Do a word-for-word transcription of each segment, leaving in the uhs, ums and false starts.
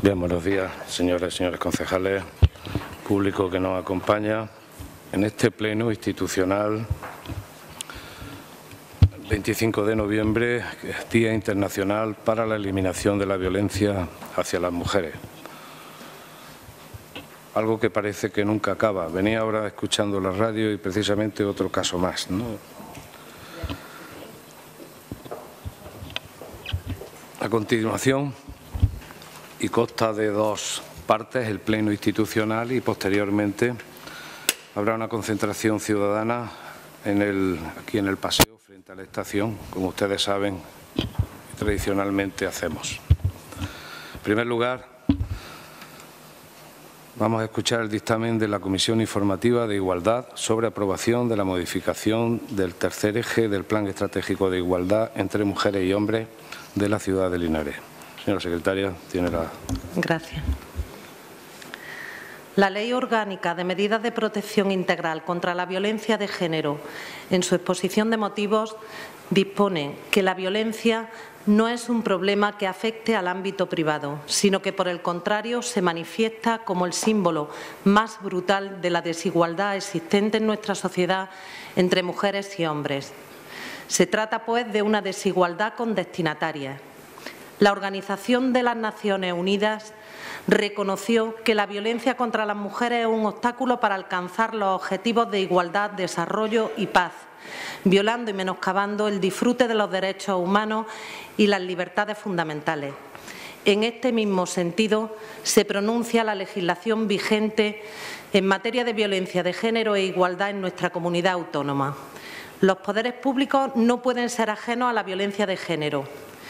Bien, buenos días, señoras y señores concejales, público que nos acompaña en este pleno institucional veinticinco de noviembre, Día Internacional para la Eliminación de la Violencia hacia las Mujeres. Algo que parece que nunca acaba. Venía ahora escuchando la radio y precisamente otro caso más, ¿no? A continuación, y consta de dos partes, el pleno institucional y posteriormente habrá una concentración ciudadana en el, aquí en el paseo frente a la estación, como ustedes saben, tradicionalmente hacemos. En primer lugar, vamos a escuchar el dictamen de la Comisión Informativa de Igualdad sobre aprobación de la modificación del tercer eje del Plan Estratégico de Igualdad entre Mujeres y Hombres de la ciudad de Linares. Señora secretaria, tiene la... Gracias. La Ley Orgánica de Medidas de Protección Integral contra la Violencia de Género, en su exposición de motivos, dispone que la violencia no es un problema que afecte al ámbito privado, sino que, por el contrario, se manifiesta como el símbolo más brutal de la desigualdad existente en nuestra sociedad entre mujeres y hombres. Se trata, pues, de una desigualdad con destinatarias. La Organización de las Naciones Unidas reconoció que la violencia contra las mujeres es un obstáculo para alcanzar los objetivos de igualdad, desarrollo y paz, violando y menoscabando el disfrute de los derechos humanos y las libertades fundamentales. En este mismo sentido, se pronuncia la legislación vigente en materia de violencia de género e igualdad en nuestra comunidad autónoma. Los poderes públicos no pueden ser ajenos a la violencia de género.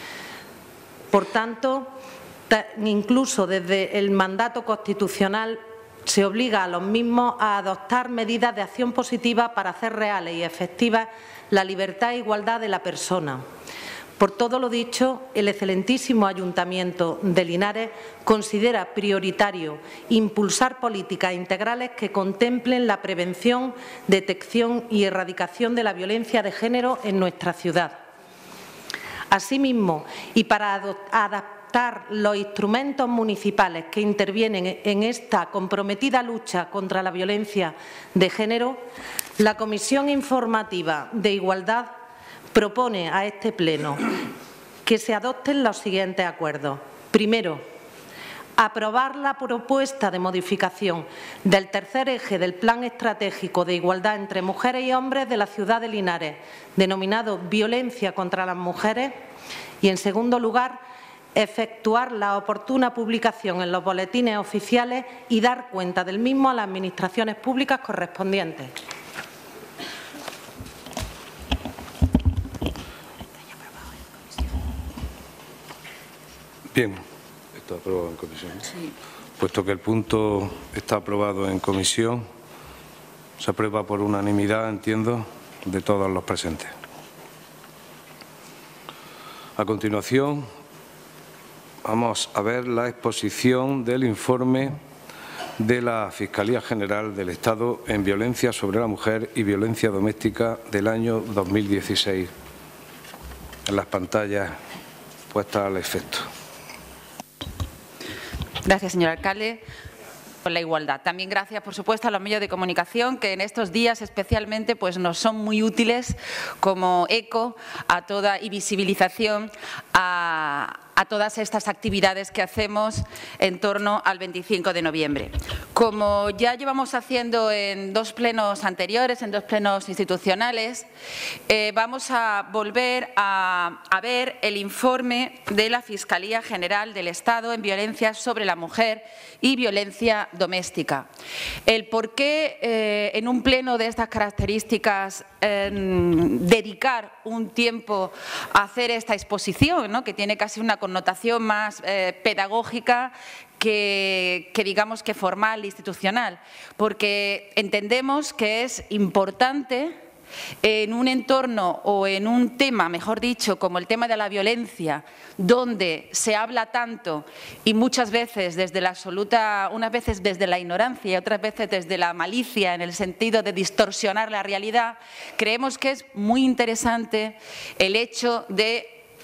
Por tanto, incluso desde el mandato constitucional se obliga a los mismos a adoptar medidas de acción positiva para hacer reales y efectivas la libertad e igualdad de la persona. Por todo lo dicho, el excelentísimo Ayuntamiento de Linares considera prioritario impulsar políticas integrales que contemplen la prevención, detección y erradicación de la violencia de género en nuestra ciudad. Asimismo, y para adaptar los instrumentos municipales que intervienen en esta comprometida lucha contra la violencia de género, la Comisión Informativa de Igualdad propone a este Pleno que se adopten los siguientes acuerdos. Primero, aprobar la propuesta de modificación del tercer eje del Plan Estratégico de Igualdad entre Mujeres y Hombres de la ciudad de Linares, denominado Violencia contra las Mujeres, y, en segundo lugar, efectuar la oportuna publicación en los boletines oficiales y dar cuenta del mismo a las administraciones públicas correspondientes. Bien. Está aprobado en comisión. Sí. Puesto que el punto está aprobado en comisión, se aprueba por unanimidad, entiendo, de todos los presentes. A continuación, vamos a ver la exposición del informe de la Fiscalía General del Estado en Violencia sobre la Mujer y Violencia Doméstica del año dos mil dieciséis. En las pantallas puestas al efecto. Gracias, señor alcalde, por la igualdad. También gracias, por supuesto, a los medios de comunicación que en estos días especialmente pues, nos son muy útiles como eco a toda y visibilización a, a todas estas actividades que hacemos en torno al veinticinco de noviembre. Como ya llevamos haciendo en dos plenos anteriores, en dos plenos institucionales, eh, vamos a volver a, a ver el informe de la Fiscalía General del Estado en Violencia sobre la Mujer y Violencia Doméstica. El por qué eh, en un pleno de estas características eh, dedicar un tiempo a hacer esta exposición, ¿no?, que tiene casi una connotación más eh, pedagógica que, que digamos que formal, institucional, porque entendemos que es importante en un entorno o en un tema, mejor dicho, como el tema de la violencia, donde se habla tanto y muchas veces desde la absoluta, unas veces desde la ignorancia y otras veces desde la malicia en el sentido de distorsionar la realidad, creemos que es muy interesante el hecho de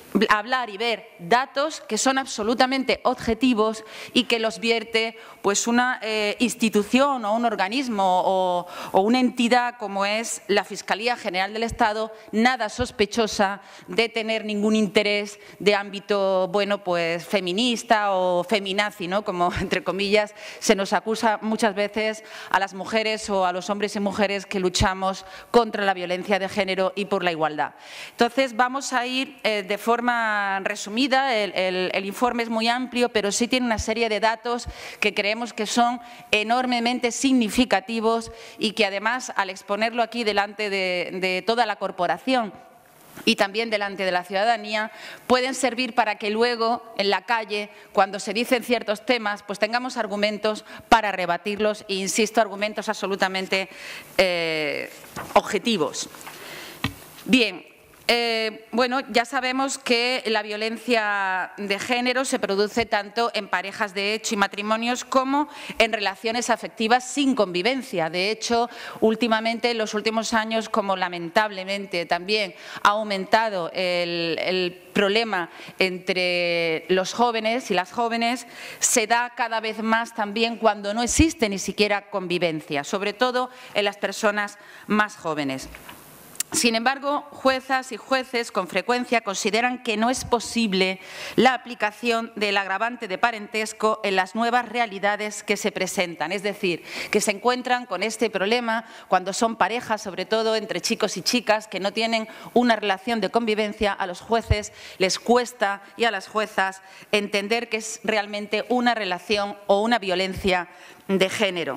hablar y ver datos que son absolutamente objetivos y que los vierte pues una eh, institución o un organismo o, o una entidad como es la Fiscalía General del Estado, nada sospechosa de tener ningún interés de ámbito bueno pues feminista o feminazi, ¿no? Como entre comillas se nos acusa muchas veces a las mujeres o a los hombres y mujeres que luchamos contra la violencia de género y por la igualdad. Entonces vamos a ir eh, de forma resumida, el, el, el informe es muy amplio, pero sí tiene una serie de datos que creemos que son enormemente significativos y que además, al exponerlo aquí delante de, de toda la corporación y también delante de la ciudadanía, pueden servir para que luego en la calle, cuando se dicen ciertos temas, pues tengamos argumentos para rebatirlos e, insisto, argumentos absolutamente eh, objetivos. Bien. Eh, bueno, ya sabemos que la violencia de género se produce tanto en parejas de hecho y matrimonios como en relaciones afectivas sin convivencia. De hecho, últimamente, en los últimos años, como lamentablemente también ha aumentado el, el problema entre los jóvenes y las jóvenes, se da cada vez más también cuando no existe ni siquiera convivencia, sobre todo en las personas más jóvenes. Sin embargo, juezas y jueces con frecuencia consideran que no es posible la aplicación del agravante de parentesco en las nuevas realidades que se presentan. Es decir, que se encuentran con este problema cuando son parejas, sobre todo entre chicos y chicas, que no tienen una relación de convivencia. A los jueces les cuesta y a las juezas entender que es realmente una relación o una violencia de género.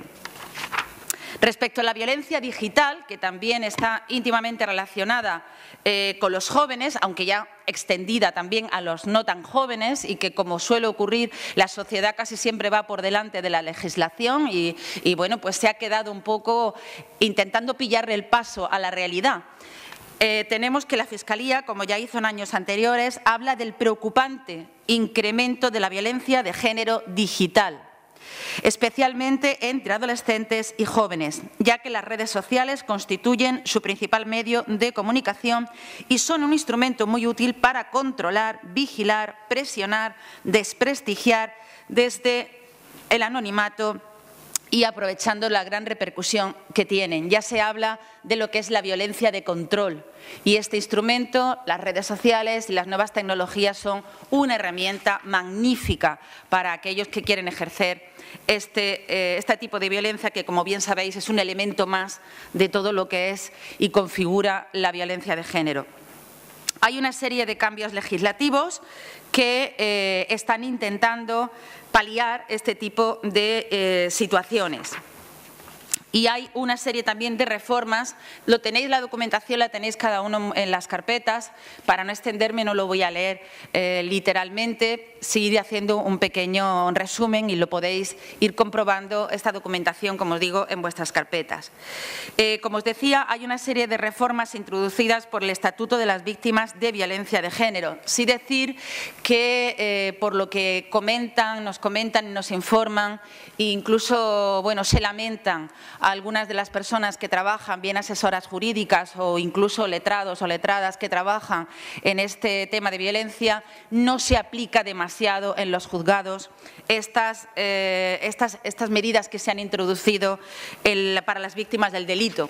Respecto a la violencia digital, que también está íntimamente relacionada eh, con los jóvenes, aunque ya extendida también a los no tan jóvenes y que, como suele ocurrir, la sociedad casi siempre va por delante de la legislación y, y bueno, pues se ha quedado un poco intentando pillarle el paso a la realidad. Eh, tenemos que la Fiscalía, como ya hizo en años anteriores, habla del preocupante incremento de la violencia de género digital, especialmente entre adolescentes y jóvenes, ya que las redes sociales constituyen su principal medio de comunicación y son un instrumento muy útil para controlar, vigilar, presionar, desprestigiar desde el anonimato y aprovechando la gran repercusión que tienen. Ya se habla de lo que es la violencia de control y este instrumento, las redes sociales y las nuevas tecnologías son una herramienta magnífica para aquellos que quieren ejercer este, eh, este tipo de violencia que, como bien sabéis, es un elemento más de todo lo que es y configura la violencia de género. Hay una serie de cambios legislativos que eh, están intentando paliar este tipo de eh, situaciones. Y hay una serie también de reformas, lo tenéis, la documentación la tenéis cada uno en las carpetas, para no extenderme no lo voy a leer eh, literalmente, sí iré haciendo un pequeño resumen y lo podéis ir comprobando esta documentación, como os digo, en vuestras carpetas. Eh, como os decía, hay una serie de reformas introducidas por el Estatuto de las Víctimas de Violencia de Género. Sí decir que eh, por lo que comentan, nos comentan y nos informan, e incluso bueno, se lamentan a algunas de las personas que trabajan, bien asesoras jurídicas o incluso letrados o letradas que trabajan en este tema de violencia, no se aplica demasiado en los juzgados estas, eh, estas, estas medidas que se han introducido el, para las víctimas del delito.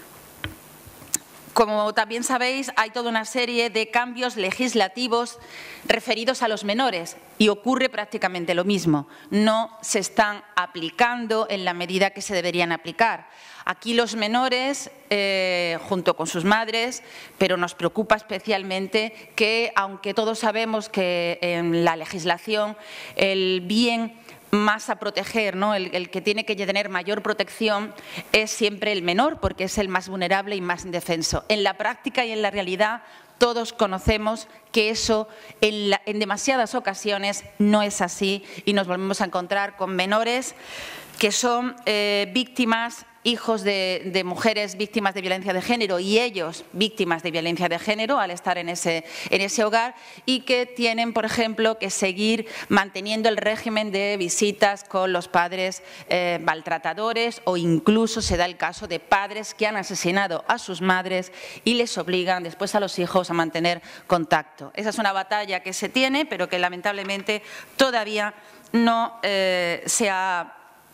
Como también sabéis, hay toda una serie de cambios legislativos referidos a los menores y ocurre prácticamente lo mismo. No se están aplicando en la medida que se deberían aplicar. Aquí los menores, eh, junto con sus madres, pero nos preocupa especialmente que, aunque todos sabemos que en la legislación el bien más a proteger, ¿no? el, el que tiene que tener mayor protección es siempre el menor, porque es el más vulnerable y más indefenso. En la práctica y en la realidad todos conocemos que eso en, la, en demasiadas ocasiones no es así y nos volvemos a encontrar con menores que son eh, víctimas hijos de, de mujeres víctimas de violencia de género y ellos víctimas de violencia de género al estar en ese, en ese hogar, y que tienen, por ejemplo, que seguir manteniendo el régimen de visitas con los padres eh, maltratadores, o incluso se da el caso de padres que han asesinado a sus madres y les obligan después a los hijos a mantener contacto. Esa es una batalla que se tiene, pero que lamentablemente todavía no eh, se ha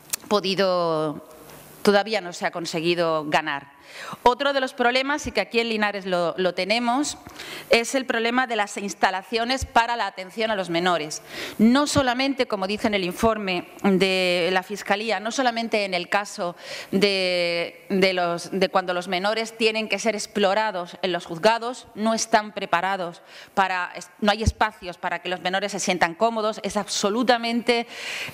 podido, todavía no se ha conseguido ganar. Otro de los problemas, y que aquí en Linares lo, lo tenemos, es el problema de las instalaciones para la atención a los menores. No solamente, como dice en el informe de la Fiscalía, no solamente en el caso de, de, los, de cuando los menores tienen que ser explorados en los juzgados, no están preparados, para, no hay espacios para que los menores se sientan cómodos, es absolutamente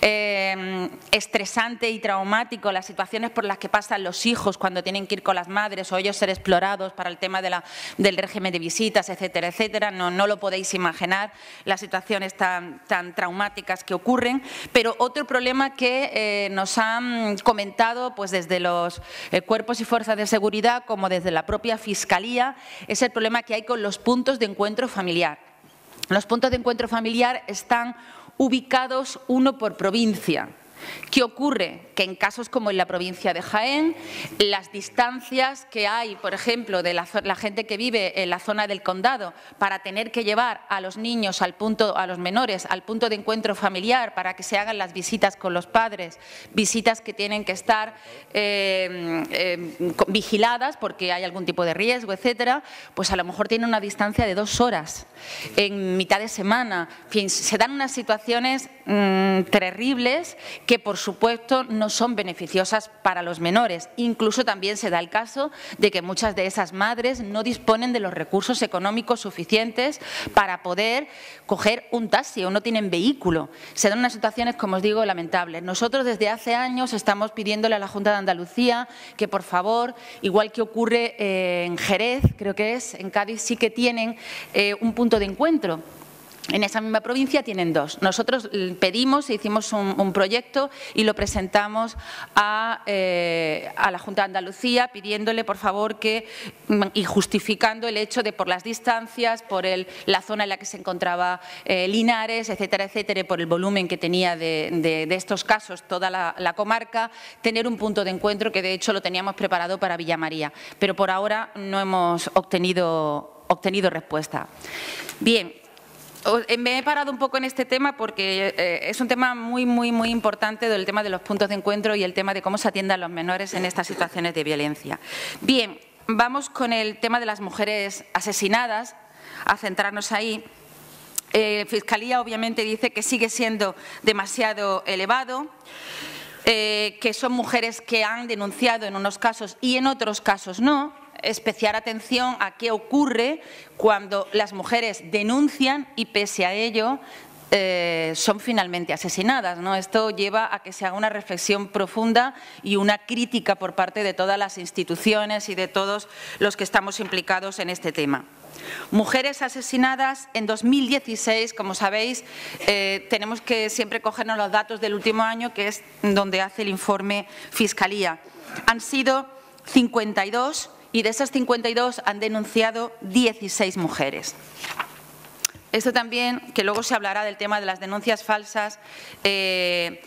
eh, estresante y traumático las situaciones por las que pasan los hijos cuando tienen que ir con las madres o ellos ser explorados para el tema de la, del régimen de visitas, etcétera, etcétera. No, no lo podéis imaginar, las situaciones tan, tan traumáticas que ocurren. Pero otro problema que eh, nos han comentado pues desde los eh, cuerpos y fuerzas de seguridad como desde la propia Fiscalía es el problema que hay con los puntos de encuentro familiar. Los puntos de encuentro familiar están ubicados uno por provincia. ¿Qué ocurre? Que en casos como en la provincia de Jaén, las distancias que hay, por ejemplo, de la, la gente que vive en la zona del condado para tener que llevar a los niños, al punto, a los menores, al punto de encuentro familiar para que se hagan las visitas con los padres, visitas que tienen que estar eh, eh, vigiladas porque hay algún tipo de riesgo, etcétera, pues a lo mejor tienen una distancia de dos horas en mitad de semana. En fin, se dan unas situaciones mmm, terribles que, por supuesto, no son beneficiosas para los menores. Incluso también se da el caso de que muchas de esas madres no disponen de los recursos económicos suficientes para poder coger un taxi o no tienen vehículo. Se dan unas situaciones, como os digo, lamentables. Nosotros desde hace años estamos pidiéndole a la Junta de Andalucía que, por favor, igual que ocurre eh, en Jerez, creo que es, en Cádiz sí que tienen eh, un punto de encuentro. En esa misma provincia tienen dos. Nosotros pedimos, hicimos un, un proyecto y lo presentamos a, eh, a la Junta de Andalucía pidiéndole, por favor, que y justificando el hecho de por las distancias, por el, la zona en la que se encontraba eh, Linares, etcétera, etcétera, y por el volumen que tenía de, de, de estos casos toda la, la comarca, tener un punto de encuentro que de hecho lo teníamos preparado para Villamaría. Pero por ahora no hemos obtenido, obtenido respuesta. Bien. Me he parado un poco en este tema porque eh, es un tema muy, muy, muy importante, del tema de los puntos de encuentro y el tema de cómo se atienden a los menores en estas situaciones de violencia. Bien, vamos con el tema de las mujeres asesinadas, a centrarnos ahí. Eh, Fiscalía obviamente dice que sigue siendo demasiado elevado, eh, que son mujeres que han denunciado en unos casos y en otros casos no. Especial atención a qué ocurre cuando las mujeres denuncian y pese a ello eh, son finalmente asesinadas, ¿no? Esto lleva a que se haga una reflexión profunda y una crítica por parte de todas las instituciones y de todos los que estamos implicados en este tema. Mujeres asesinadas en dos mil dieciséis, como sabéis, eh, tenemos que siempre cogernos los datos del último año, que es donde hace el informe Fiscalía. Han sido cincuenta y dos y de esas cincuenta y dos han denunciado dieciséis mujeres. Esto también, que luego se hablará del tema de las denuncias falsas, eh,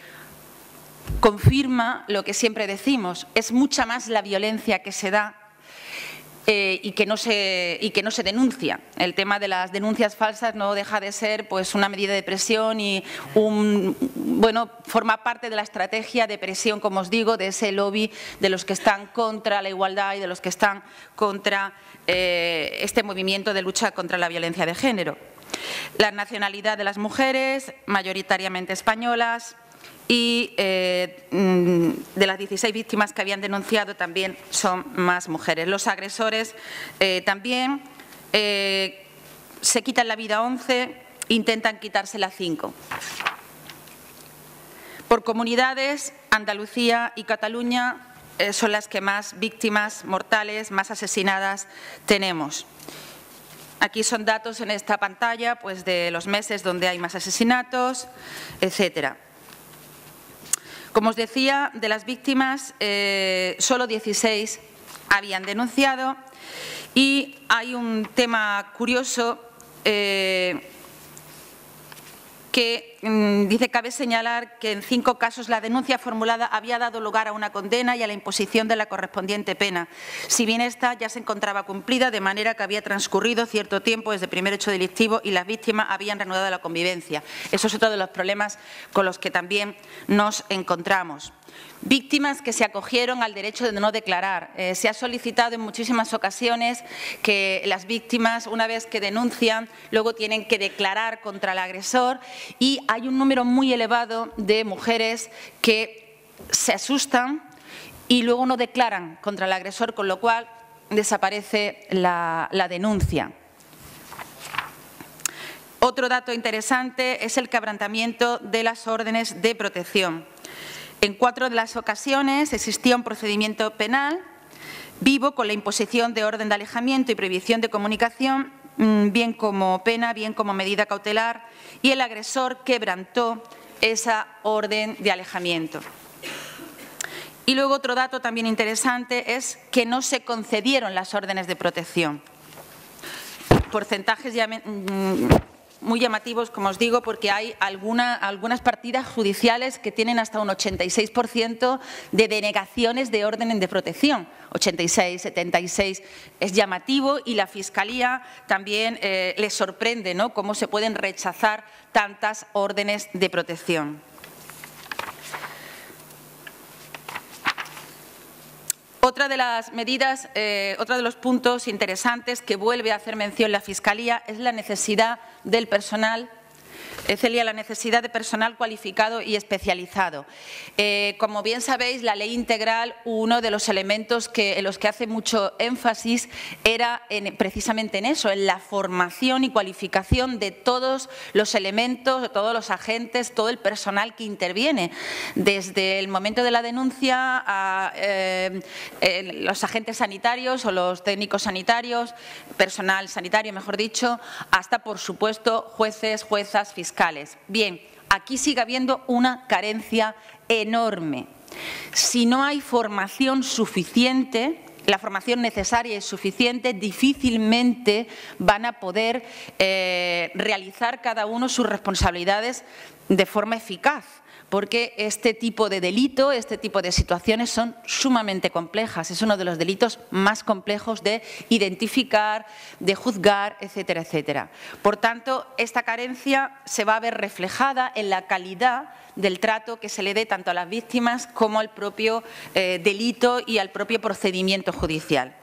confirma lo que siempre decimos, es mucha más la violencia que se da Eh, y, que no se, y que no se denuncia. El tema de las denuncias falsas no deja de ser pues, una medida de presión y un, bueno, forma parte de la estrategia de presión, como os digo, de ese lobby de los que están contra la igualdad y de los que están contra eh, este movimiento de lucha contra la violencia de género. La nacionalidad de las mujeres, mayoritariamente españolas, y eh, de las dieciséis víctimas que habían denunciado también son más mujeres. Los agresores eh, también eh, se quitan la vida once, intentan quitársela cinco. Por comunidades, Andalucía y Cataluña eh, son las que más víctimas mortales, más asesinadas tenemos. Aquí son datos en esta pantalla pues, de los meses donde hay más asesinatos, etcétera. Como os decía, de las víctimas, eh, solo dieciséis habían denunciado y hay un tema curioso eh, que mmm, dice, cabe señalar que en cinco casos la denuncia formulada había dado lugar a una condena y a la imposición de la correspondiente pena, si bien esta ya se encontraba cumplida, de manera que había transcurrido cierto tiempo desde el primer hecho delictivo y las víctimas habían reanudado la convivencia. Eso es otro de los problemas con los que también nos encontramos. Víctimas que se acogieron al derecho de no declarar. Eh, se ha solicitado en muchísimas ocasiones que las víctimas, una vez que denuncian, luego tienen que declarar contra el agresor y hay un número muy elevado de mujeres que se asustan y luego no declaran contra el agresor, con lo cual desaparece la, la denuncia. Otro dato interesante es el quebrantamiento de las órdenes de protección. En cuatro de las ocasiones existía un procedimiento penal vivo con la imposición de orden de alejamiento y prohibición de comunicación, bien como pena, bien como medida cautelar, y el agresor quebrantó esa orden de alejamiento. Y luego otro dato también interesante es que no se concedieron las órdenes de protección. Porcentajes ya muy llamativos, como os digo, porque hay alguna, algunas partidas judiciales que tienen hasta un ochenta y seis por ciento de denegaciones de órdenes de protección. ochenta y seis, setenta y seis es llamativo y la Fiscalía también eh, les sorprende, ¿no?, cómo se pueden rechazar tantas órdenes de protección. Otra de las medidas, eh, otro de los puntos interesantes que vuelve a hacer mención la Fiscalía es la necesidad del personal, eh, Celia, la necesidad de personal cualificado y especializado. Eh, como bien sabéis, la ley integral, uno de los elementos que, en los que hace mucho énfasis era en, precisamente en eso, en la formación y cualificación de todos los elementos, de todos los agentes, todo el personal que interviene, desde el momento de la denuncia a eh, eh, los agentes sanitarios o los técnicos sanitarios, personal sanitario, mejor dicho, hasta, por supuesto, jueces, juezas, fiscales. Bien, aquí sigue habiendo una carencia enorme. Si no hay formación suficiente, la formación necesaria y suficiente, difícilmente van a poder eh, realizar cada uno sus responsabilidades de forma eficaz, porque este tipo de delito, este tipo de situaciones son sumamente complejas. Es uno de los delitos más complejos de identificar, de juzgar, etcétera, etcétera. Por tanto, esta carencia se va a ver reflejada en la calidad del trato que se le dé tanto a las víctimas como al propio eh, delito y al propio procedimiento judicial.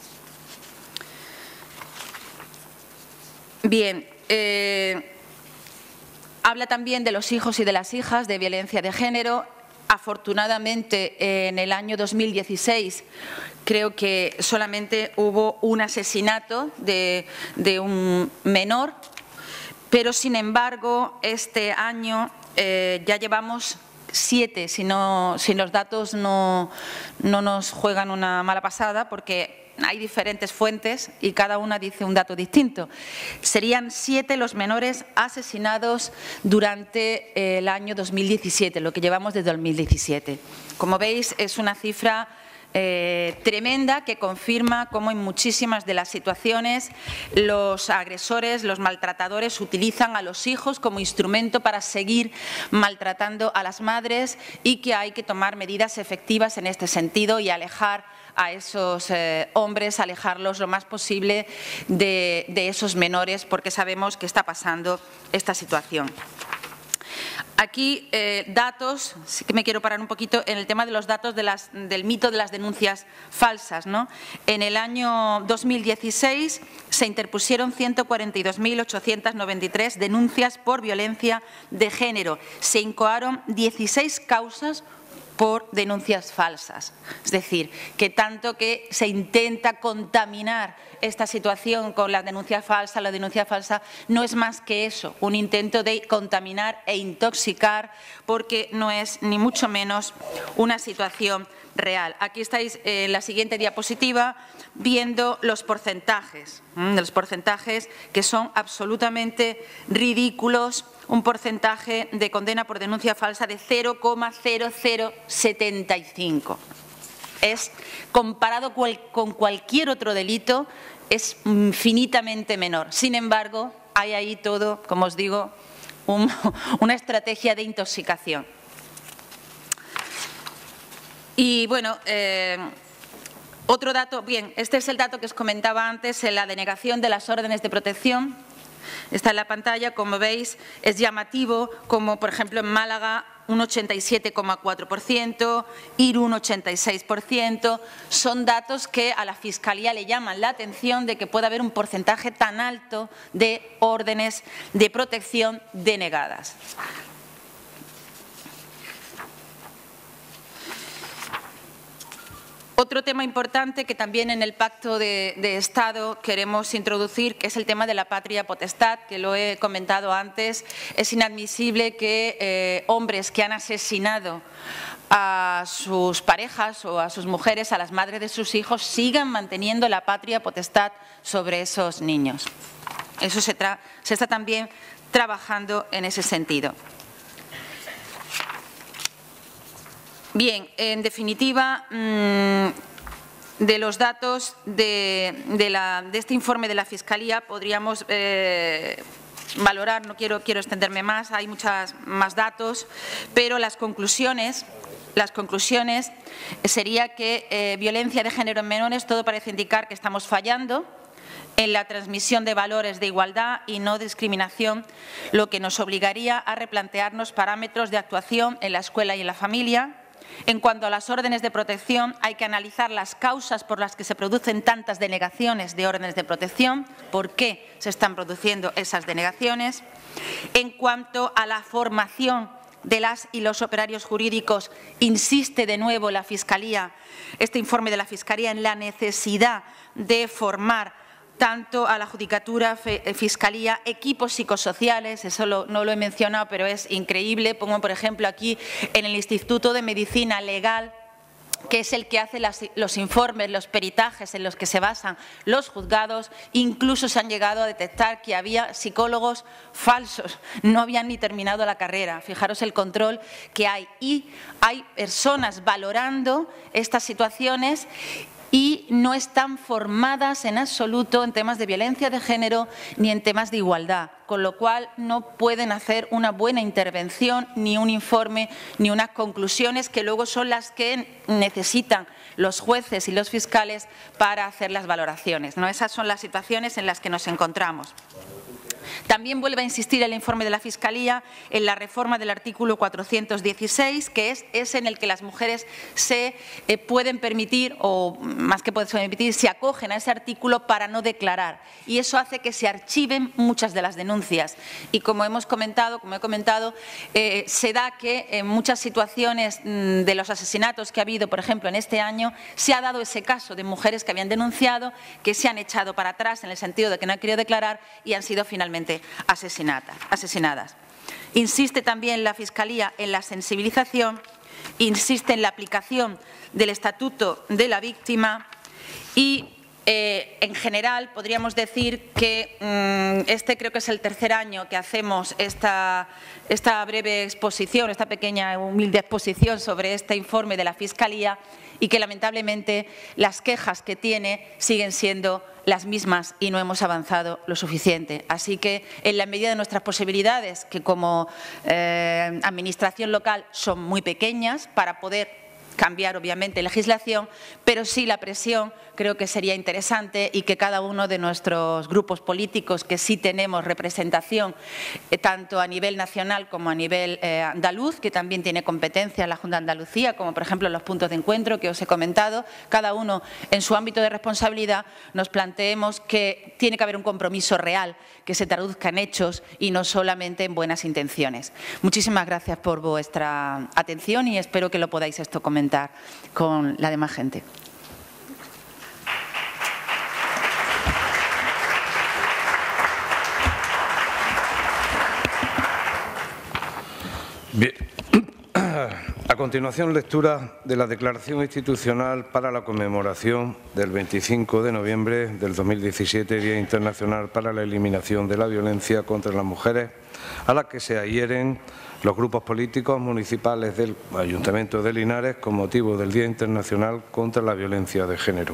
Bien, eh, habla también de los hijos y de las hijas de violencia de género. Afortunadamente, en el año dos mil dieciséis, creo que solamente hubo un asesinato de, de un menor, pero sin embargo, este año eh, ya llevamos siete, si, no, si los datos no, no nos juegan una mala pasada, porque hay diferentes fuentes y cada una dice un dato distinto. Serían siete los menores asesinados durante el año dos mil diecisiete, lo que llevamos desde dos mil diecisiete. Como veis, es una cifra eh, tremenda que confirma cómo en muchísimas de las situaciones los agresores, los maltratadores utilizan a los hijos como instrumento para seguir maltratando a las madres y que hay que tomar medidas efectivas en este sentido y alejar a esos eh, hombres, alejarlos lo más posible de, de esos menores, porque sabemos que está pasando esta situación. Aquí eh, datos, sí que me quiero parar un poquito en el tema de los datos de las, del mito de las denuncias falsas, ¿no? En el año dos mil dieciséis se interpusieron ciento cuarenta y dos mil ochocientas noventa y tres denuncias por violencia de género. Se incoaron dieciséis causas por denuncias falsas. Es decir, que tanto que se intenta contaminar esta situación con la denuncia falsa, la denuncia falsa no es más que eso, un intento de contaminar e intoxicar, porque no es ni mucho menos una situación real. Aquí estáis en la siguiente diapositiva viendo los porcentajes, los porcentajes que son absolutamente ridículos un porcentaje de condena por denuncia falsa de cero coma cero cero setenta y cinco. Es, comparado cual, con cualquier otro delito, es infinitamente menor. Sin embargo, hay ahí todo, como os digo, un, una estrategia de intoxicación. Y bueno, eh, otro dato, bien, este es el dato que os comentaba antes, en la denegación de las órdenes de protección. Está en la pantalla, como veis, es llamativo, como por ejemplo en Málaga un ochenta y siete coma cuatro por ciento, Irún un ochenta y seis por ciento. Son datos que a la Fiscalía le llaman la atención de que pueda haber un porcentaje tan alto de órdenes de protección denegadas. Otro tema importante que también en el Pacto de, de Estado queremos introducir, que es el tema de la patria potestad, que lo he comentado antes. Es inadmisible que eh, hombres que han asesinado a sus parejas o a sus mujeres, a las madres de sus hijos, sigan manteniendo la patria potestad sobre esos niños. Eso se, tra- se está también trabajando en ese sentido. Bien, en definitiva, de los datos de, de, la, de este informe de la Fiscalía podríamos eh, valorar, no quiero, quiero extenderme más, hay muchos más datos, pero las conclusiones, las conclusiones sería que eh, violencia de género en menores, todo parece indicar que estamos fallando en la transmisión de valores de igualdad y no discriminación, lo que nos obligaría a replantearnos parámetros de actuación en la escuela y en la familia. En cuanto a las órdenes de protección, hay que analizar las causas por las que se producen tantas denegaciones de órdenes de protección, por qué se están produciendo esas denegaciones. En cuanto a la formación de las y los operarios jurídicos, insiste de nuevo la Fiscalía, este informe de la Fiscalía, en la necesidad de formar tanto a la Judicatura, Fiscalía, equipos psicosociales, eso lo, no lo he mencionado, pero es increíble. Pongo, por ejemplo, aquí en el Instituto de Medicina Legal, que es el que hace las, los informes, los peritajes en los que se basan los juzgados. Incluso se han llegado a detectar que había psicólogos falsos, no habían ni terminado la carrera. Fijaros el control que hay. Y hay personas valorando estas situaciones y no están formadas en absoluto en temas de violencia de género ni en temas de igualdad, con lo cual no pueden hacer una buena intervención, ni un informe, ni unas conclusiones que luego son las que necesitan los jueces y los fiscales para hacer las valoraciones, ¿no? Esas son las situaciones en las que nos encontramos. También vuelve a insistir el informe de la Fiscalía en la reforma del artículo cuatrocientos dieciséis, que es ese en el que las mujeres se eh, pueden permitir, o más que pueden permitir, se acogen a ese artículo para no declarar. Y eso hace que se archiven muchas de las denuncias. Y como hemos comentado, como he comentado, eh, se da que en muchas situaciones mmm, de los asesinatos que ha habido, por ejemplo, en este año, se ha dado ese caso de mujeres que habían denunciado, que se han echado para atrás en el sentido de que no han querido declarar y han sido finalmente asesinadas. asesinadas. Insiste también la Fiscalía en la sensibilización, insiste en la aplicación del Estatuto de la Víctima y, eh, en general, podríamos decir que mmm, este creo que es el tercer año que hacemos esta, esta breve exposición, esta pequeña humilde exposición sobre este informe de la Fiscalía y que, lamentablemente, las quejas que tiene siguen siendo las mismas y no hemos avanzado lo suficiente. Así que, en la medida de nuestras posibilidades, que como eh, administración local son muy pequeñas para poder cambiar, obviamente, legislación, pero sí la presión creo que sería interesante y que cada uno de nuestros grupos políticos, que sí tenemos representación eh, tanto a nivel nacional como a nivel eh, andaluz, que también tiene competencia en la Junta de Andalucía, como por ejemplo los puntos de encuentro que os he comentado, cada uno en su ámbito de responsabilidad, nos planteemos que tiene que haber un compromiso real que se traduzca en hechos y no solamente en buenas intenciones. Muchísimas gracias por vuestra atención y espero que lo podáis esto comentar con la demás gente. Bien. continuación, lectura de la Declaración Institucional para la conmemoración del veinticinco de noviembre del dos mil diecisiete, Día Internacional para la Eliminación de la Violencia contra las Mujeres, a la que se adhieren los grupos políticos municipales del Ayuntamiento de Linares con motivo del Día Internacional contra la Violencia de Género.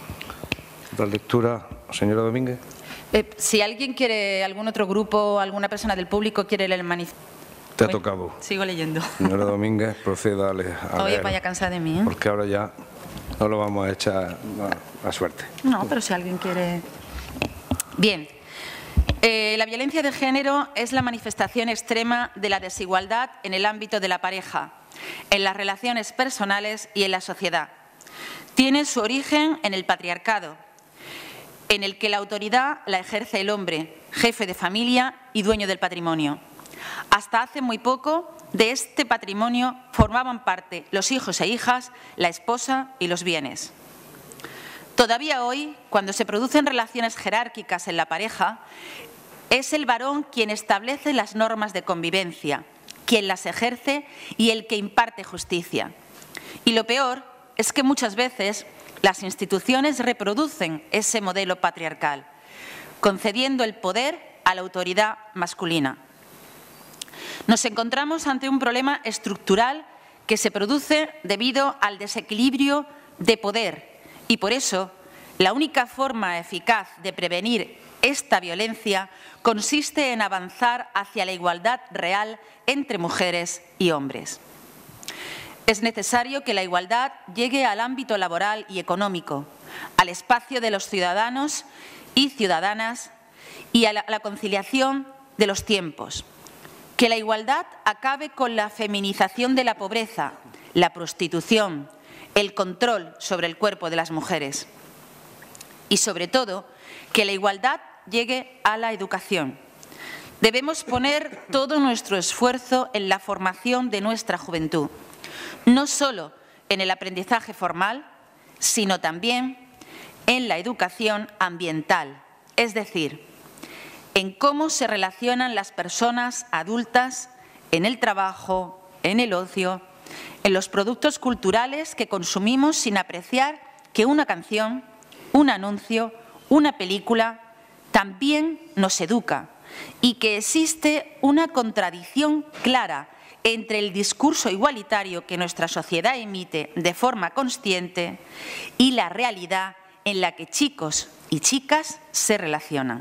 La lectura, señora Domínguez. Eh, si alguien quiere, algún otro grupo, alguna persona del público quiere leer el manifiesto. Te ha tocado. Sigo leyendo. Señora Domínguez, proceda a leer. Oye, vaya cansada de mí, ¿eh? Porque ahora ya no lo vamos a echar a, a suerte. No, pero si alguien quiere... Bien. Eh, la violencia de género es la manifestación extrema de la desigualdad en el ámbito de la pareja, en las relaciones personales y en la sociedad. Tiene su origen en el patriarcado, en el que la autoridad la ejerce el hombre, jefe de familia y dueño del patrimonio. Hasta hace muy poco, de este patrimonio formaban parte los hijos e hijas, la esposa y los bienes. Todavía hoy, cuando se producen relaciones jerárquicas en la pareja, es el varón quien establece las normas de convivencia, quien las ejerce y el que imparte justicia. Y lo peor es que muchas veces las instituciones reproducen ese modelo patriarcal, concediendo el poder a la autoridad masculina. Nos encontramos ante un problema estructural que se produce debido al desequilibrio de poder y por eso la única forma eficaz de prevenir esta violencia consiste en avanzar hacia la igualdad real entre mujeres y hombres. Es necesario que la igualdad llegue al ámbito laboral y económico, al espacio de los ciudadanos y ciudadanas y a la, a la conciliación de los tiempos. Que la igualdad acabe con la feminización de la pobreza, la prostitución, el control sobre el cuerpo de las mujeres. Y sobre todo, que la igualdad llegue a la educación. Debemos poner todo nuestro esfuerzo en la formación de nuestra juventud, no solo en el aprendizaje formal, sino también en la educación ambiental, es decir, en cómo se relacionan las personas adultas en el trabajo, en el ocio, en los productos culturales que consumimos sin apreciar que una canción, un anuncio, una película también nos educa y que existe una contradicción clara entre el discurso igualitario que nuestra sociedad emite de forma consciente y la realidad en la que chicos y chicas se relacionan.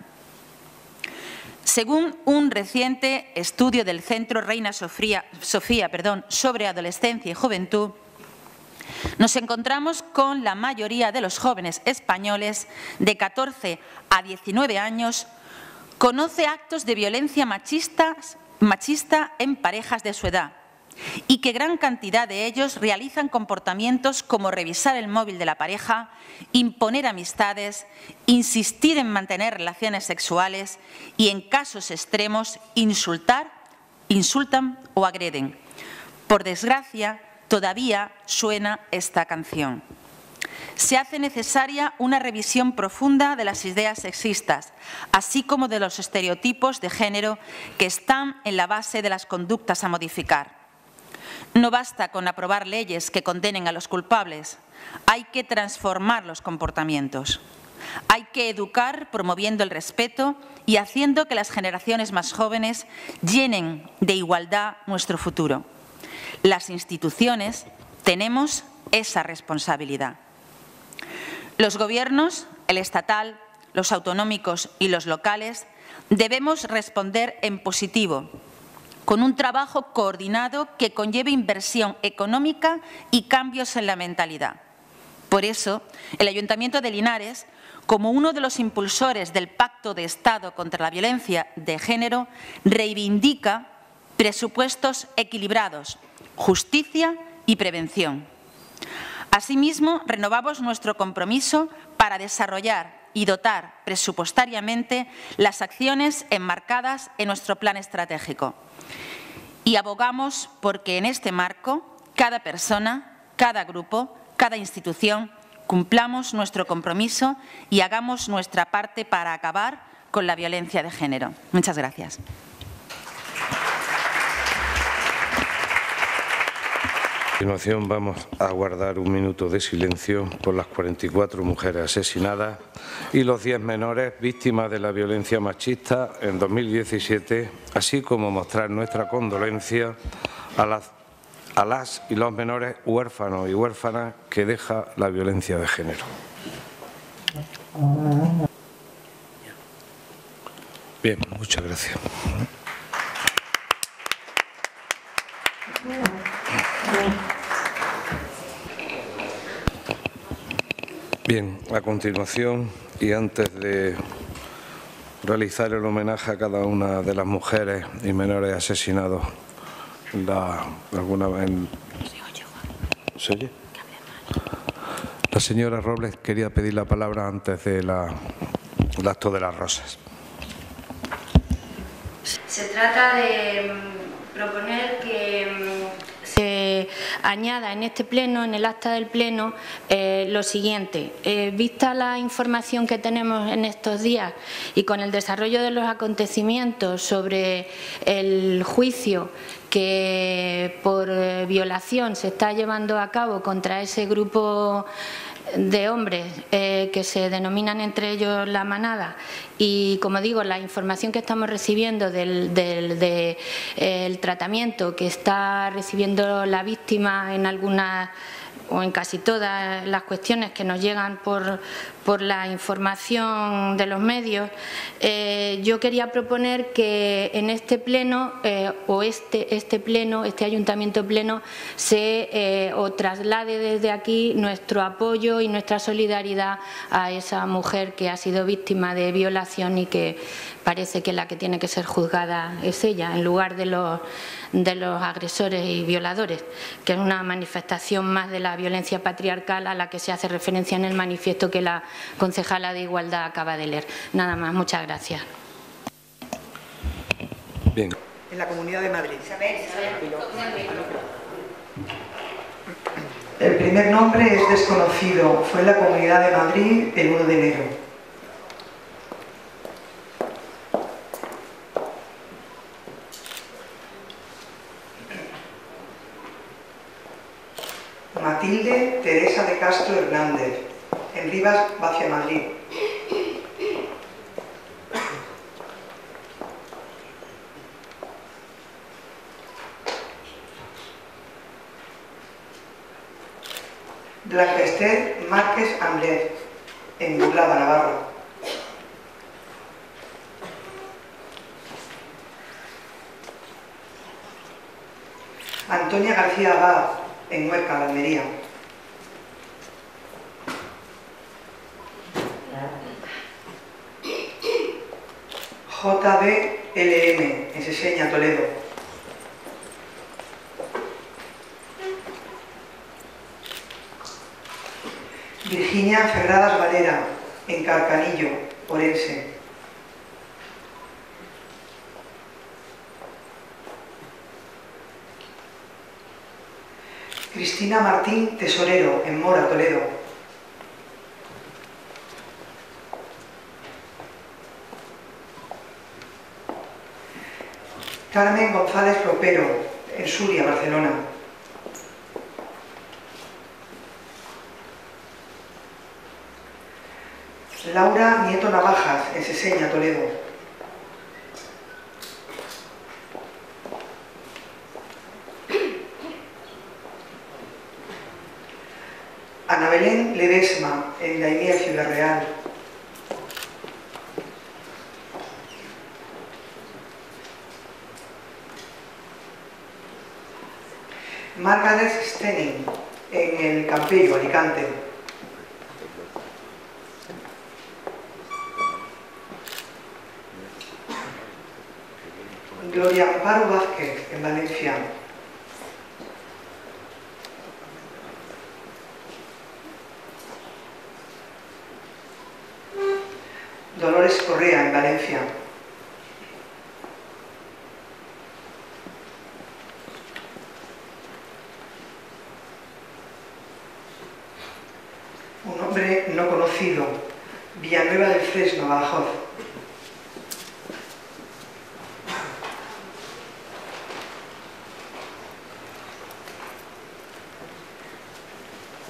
Según un reciente estudio del Centro Reina Sofía, Sofía perdón, sobre adolescencia y juventud, nos encontramos con la mayoría de los jóvenes españoles de catorce a diecinueve años conoce actos de violencia machista, machista en parejas de su edad y que gran cantidad de ellos realizan comportamientos como revisar el móvil de la pareja, imponer amistades, insistir en mantener relaciones sexuales y, en casos extremos, insultar, insultan o agreden. Por desgracia, todavía suena esta canción. Se hace necesaria una revisión profunda de las ideas sexistas, así como de los estereotipos de género que están en la base de las conductas a modificar. No basta con aprobar leyes que condenen a los culpables, hay que transformar los comportamientos. Hay que educar promoviendo el respeto y haciendo que las generaciones más jóvenes llenen de igualdad nuestro futuro. Las instituciones tenemos esa responsabilidad. Los gobiernos, el estatal, los autonómicos y los locales, debemos responder en positivo, con un trabajo coordinado que conlleve inversión económica y cambios en la mentalidad. Por eso, el Ayuntamiento de Linares, como uno de los impulsores del Pacto de Estado contra la Violencia de Género, reivindica presupuestos equilibrados, justicia y prevención. Asimismo, renovamos nuestro compromiso para desarrollar y dotar presupuestariamente las acciones enmarcadas en nuestro plan estratégico. Y abogamos porque en este marco, cada persona, cada grupo, cada institución, cumplamos nuestro compromiso y hagamos nuestra parte para acabar con la violencia de género. Muchas gracias. A continuación vamos a guardar un minuto de silencio por las cuarenta y cuatro mujeres asesinadas y los diez menores víctimas de la violencia machista en dos mil diecisiete, así como mostrar nuestra condolencia a las, a las y los menores huérfanos y huérfanas que deja la violencia de género. Bien, muchas gracias. Bien, a continuación y antes de realizar el homenaje a cada una de las mujeres y menores asesinados la, alguna vez en... ¿Se oye? La señora Robles quería pedir la palabra antes del de acto de las rosas. Se trata de proponer que se añada en este pleno, en el acta del pleno, eh, lo siguiente. Eh, vista la información que tenemos en estos días y con el desarrollo de los acontecimientos sobre el juicio que por violación se está llevando a cabo contra ese grupo de hombres eh, que se denominan entre ellos la manada, y como digo, la información que estamos recibiendo del, del de, eh, el tratamiento que está recibiendo la víctima en algunas o en casi todas las cuestiones que nos llegan por, por la información de los medios, eh, yo quería proponer que en este pleno eh, o este, este pleno, este ayuntamiento pleno, se eh, o traslade desde aquí nuestro apoyo y nuestra solidaridad a esa mujer que ha sido víctima de violación y que parece que la que tiene que ser juzgada es ella, en lugar de los, de los agresores y violadores, que es una manifestación más de la violencia patriarcal a la que se hace referencia en el manifiesto que la concejala de Igualdad acaba de leer. Nada más, muchas gracias. Bien. En la Comunidad de Madrid. El primer nombre es desconocido. Fue en la Comunidad de Madrid el uno de enero. Matilde Teresa de Castro Hernández, en Rivas, Vacia, Madrid. Blanca Esther Márquez Amlet, en Burlada, Navarra. Antonia García Abad, en Huerca, Almería. J B L M, en Seseña, Toledo. Virginia Ferradas Valera, en Carcanillo, Orense. Cristina Martín Tesorero, en Mora, Toledo. Carmen González Ropero, en Suria, Barcelona. Laura Nieto Navajas, en Seseña, Toledo. Ana Belén Ledesma, en Daimiel, Ciudad Real. Margaret Stenning, en el Campello, Alicante. Gloria Amparo Vázquez, en Valencia. Dolores Correa, en Valencia. Un hombre no conocido, Villanueva del Fresno, Badajoz.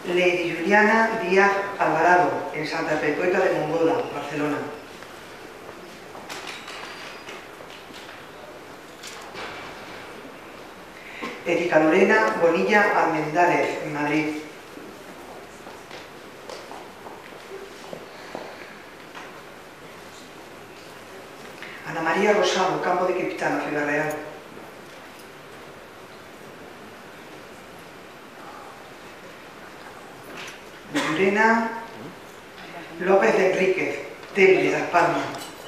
Lady Juliana Díaz Alvarado, en Santa Perpetua de Mogoda, Barcelona. Erika Lorena Bonilla Almendares, en Madrid. Ana María Rosado, Campo de Criptana, Ciudad Real. Lorena López de Enríquez, Telde, Las Palmas.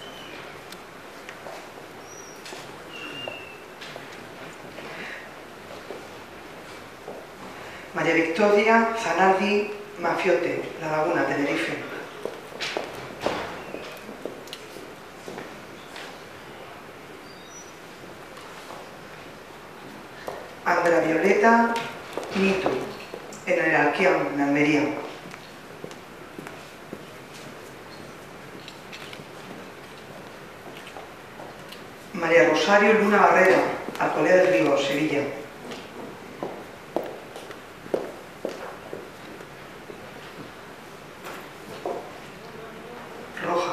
María Victoria Zanardi Mafiote, La Laguna, Tenerife. Andra Violeta Mitu, en el Alquión, en Almería. María Rosario Luna Barrera, Alcolea del Río, Sevilla. Roja.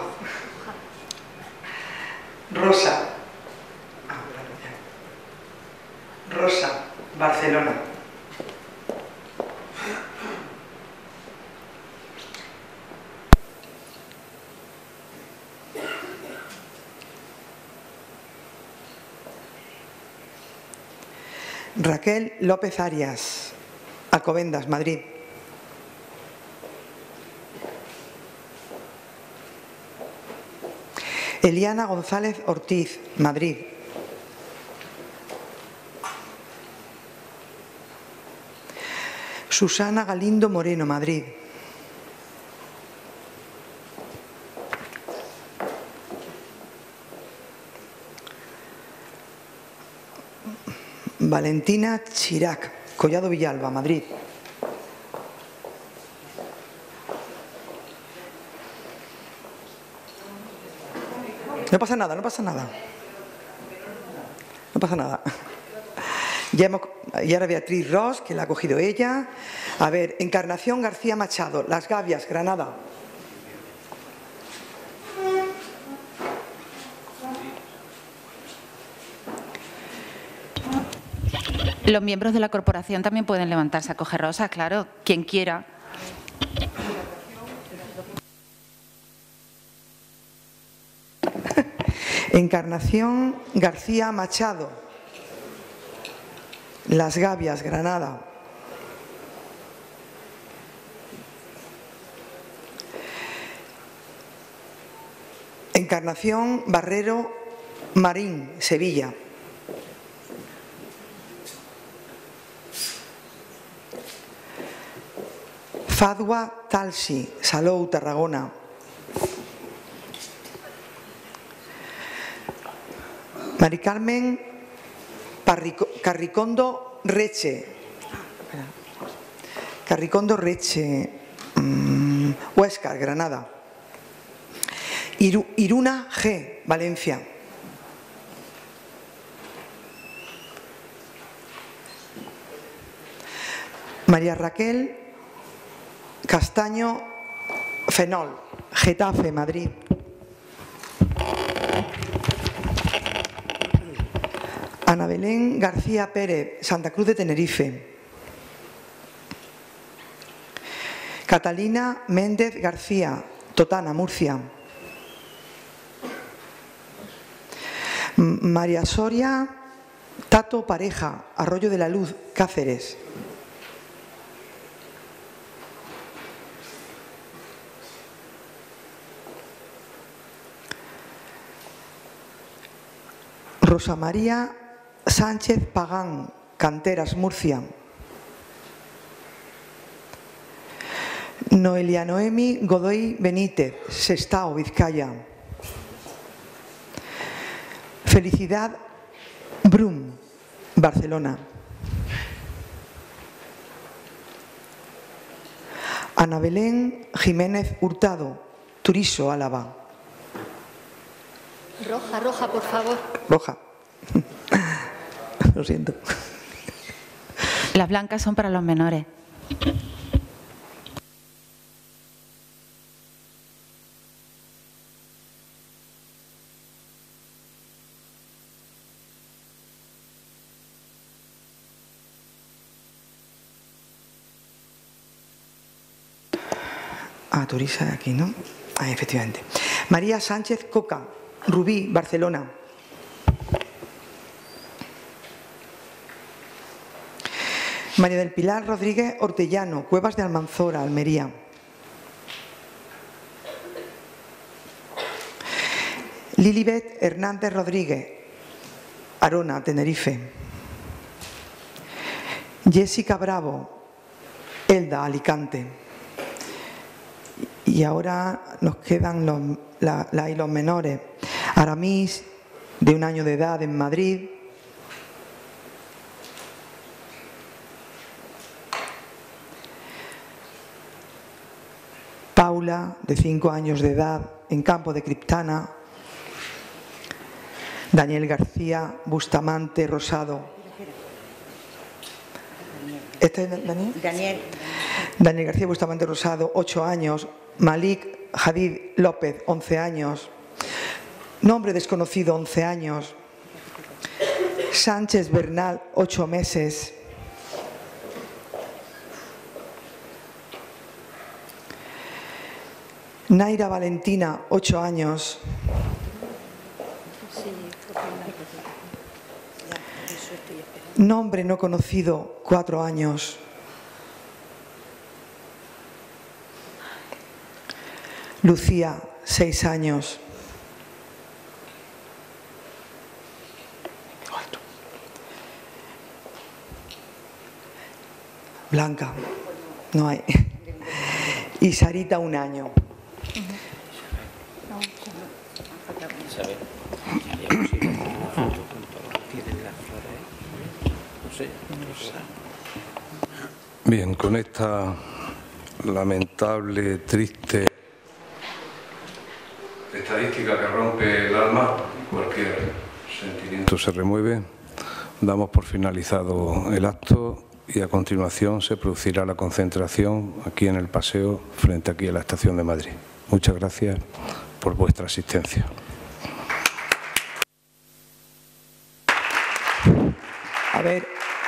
Rosa. Rosa, Barcelona. Raquel López Arias, Alcobendas, Madrid. Eliana González Ortiz, Madrid. Susana Galindo Moreno, Madrid. Valentina Chirac, Collado Villalba, Madrid. No pasa nada, no pasa nada. No pasa nada. Ya hemos, y ahora Beatriz Ross, que la ha cogido ella. A ver, Encarnación García Machado, Las Gavias, Granada. Los miembros de la corporación también pueden levantarse a coger rosas, claro, quien quiera. Encarnación García Machado, Las Gavias, Granada. Encarnación Barrero Marín, Sevilla. Fadwa Talsi, Salou, Tarragona. Mari Carmen Parrico, Carricondo Reche. Carricondo Reche, mmm, Huescar, Granada. Iru, Iruna G, Valencia. María Raquel Castaño Fenol, Getafe, Madrid. Ana Belén García Pérez, Santa Cruz de Tenerife. Catalina Méndez García, Totana, Murcia. María Soria Tato Pareja, Arroyo de la Luz, Cáceres. Rosa María Sánchez Pagán, Canteras, Murcia. Noelia Noemi Godoy Benítez, Sestao, Vizcaya. Felicidad Brum, Barcelona. Ana Belén Jiménez Hurtado, Turiso, Álava. Roja, roja, por favor. Roja. Lo siento. Las blancas son para los menores. Ah, Turisa aquí, ¿no? Ah, efectivamente. María Sánchez Coca, Rubí, Barcelona. María del Pilar Rodríguez Hortellano, Cuevas de Almanzora, Almería. Lilibet Hernández Rodríguez, Arona, Tenerife. Jessica Bravo, Elda, Alicante. Y ahora nos quedan los, la, la, y los menores. Aramis, de un año de edad, en Madrid. Paula, de cinco años de edad, en Campo de Criptana. Daniel García Bustamante Rosado. ¿Este es Daniel? Daniel. Daniel García Bustamante Rosado, ocho años. Malik Hadid López, once años. Nombre desconocido, once años. Sánchez Bernal, ocho meses. Naira Valentina, ocho años. Nombre no conocido, cuatro años. Lucía, seis años. Blanca, no hay. Y Sarita, un año. Bien, con esta lamentable, triste estadística que rompe el alma, cualquier sentimiento se remueve, damos por finalizado el acto y a continuación se producirá la concentración aquí en el paseo frente aquí a la Estación de Madrid. Muchas gracias por vuestra asistencia. A ver,